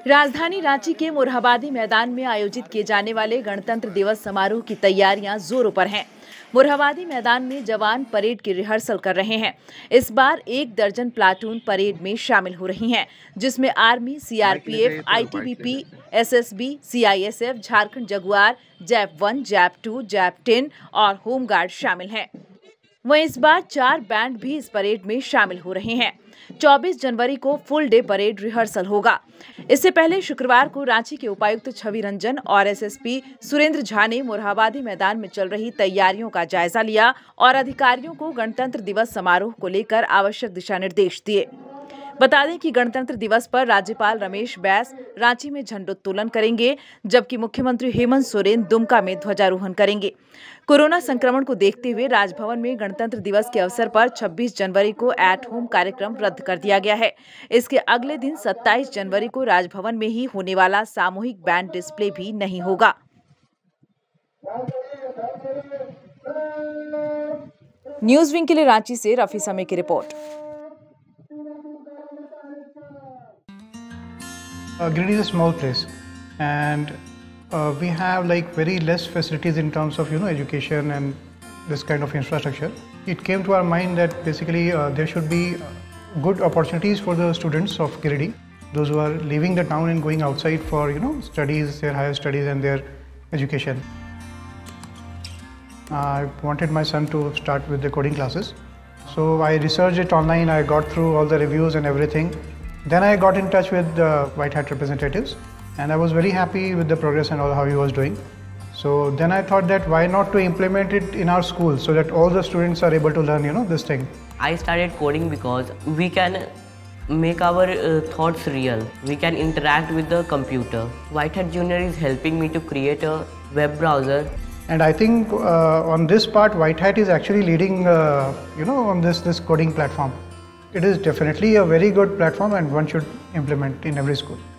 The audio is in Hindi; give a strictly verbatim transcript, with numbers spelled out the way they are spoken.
राजधानी रांची के मोरहाबादी मैदान में आयोजित किए जाने वाले गणतंत्र दिवस समारोह की तैयारियां जोरों पर हैं। मोरहाबादी मैदान में जवान परेड की रिहर्सल कर रहे हैं। इस बार एक दर्जन प्लाटून परेड में शामिल हो रही हैं, जिसमें army, CRPF, ITBP, SSB, CISF, Jharkhand Jaguar, JAP one, JAP two, JAP ten और होमगार्ड शामिल हैं। वहीं इस बार चार बैंड भी इस परेड में शामिल हो रहे हैं। चौबीस जनवरी को फुल डे परेड रिहर्सल होगा। इससे पहले शुक्रवार को रांची के उपायुक्त छवि रंजन और एसएसपी सुरेंद्र झा ने मोरहाबादी मैदान में चल रही तैयारियों का जायजा लिया और अधिकारियों को गणतंत्र दिवस समारोह को लेकर आवश्यक दिशा निर्देश दिए। बता दें कि गणतंत्र दिवस पर राज्यपाल रमेश बैस रांची में झंडोत्तोलन करेंगे, जबकि मुख्यमंत्री हेमंत सोरेन दुमका में ध्वजारोहण करेंगे। कोरोना संक्रमण को देखते हुए राजभवन में गणतंत्र दिवस के अवसर पर छब्बीस जनवरी को एट होम कार्यक्रम रद्द कर दिया गया है। इसके अगले दिन सत्ताईस जनवरी को राजभवन में ही होने वाला सामूहिक बैंड डिस्प्ले भी नहीं होगा। न्यूज विंग के लिए रांची से रफी समय की report. Uh, Giridih is a small place, and uh, we have like very less facilities in terms of you know education and this kind of infrastructure. It came to our mind that basically uh, there should be good opportunities for the students of Giridih, those who are leaving the town and going outside for you know studies, their higher studies and their education. I wanted my son to start with the coding classes, so I researched it online. I got through all the reviews and everything. Then I got in touch with the White Hat representatives, and I was very happy with the progress and all how he was doing. So then I thought that why not to implement it in our school so that all the students are able to learn you know this thing. I started coding because we can make our uh, thoughts real. We can interact with the computer. White Hat Junior is helping me to create a web browser. And I think uh, on this part, White Hat is actually leading uh, you know on this this coding platform. It is definitely a very good platform and one should implement in every school.